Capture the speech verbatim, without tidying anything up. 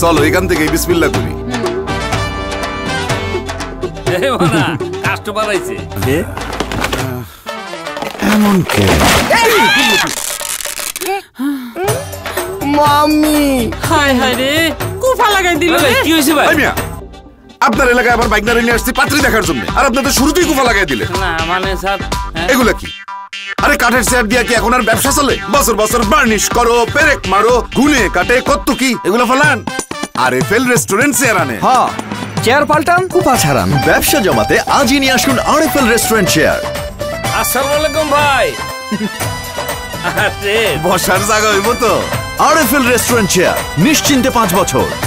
চলো এখান থেকে বিসমিল্লাহ করি। কাস্টমার আইছে এমন কে? মাম্মি হায় হায় রে কুফা লাগাই দিল। কি হয়েছে ভাই? আপনার এলাকায় আবার বাইক নারে নিয়ে আসছি পাত্রী দেখার জন্য, আর আপনাদের শুরুতেই কুফা লাগাই দিলে। না মানে স্যার এগুলা কি? আরে কাঠের চেয়ার দিয়া কি এখন আর ব্যবসা চলে? বছর বছর বার্নিশ করো, পেরেক মারো, গুনে কাটে, কত কি এগুলো ফেলান। আর এফএল রেস্টুরেন্ট চেয়ার আনে। হ্যাঁ, চেয়ার পাল্টান, কুপা ছাড়ান। ব্যবসা জমাতে আজই নিয়ে আসুন আরএফএল রেস্টুরেন্ট চেয়ার। আসসালামু আলাইকুম ভাই। বসার জায়গা হইব তো? আরএফএল রেস্টুরেন্ট চেয়ার, নিশ্চিন্তে পাঁচ বছর।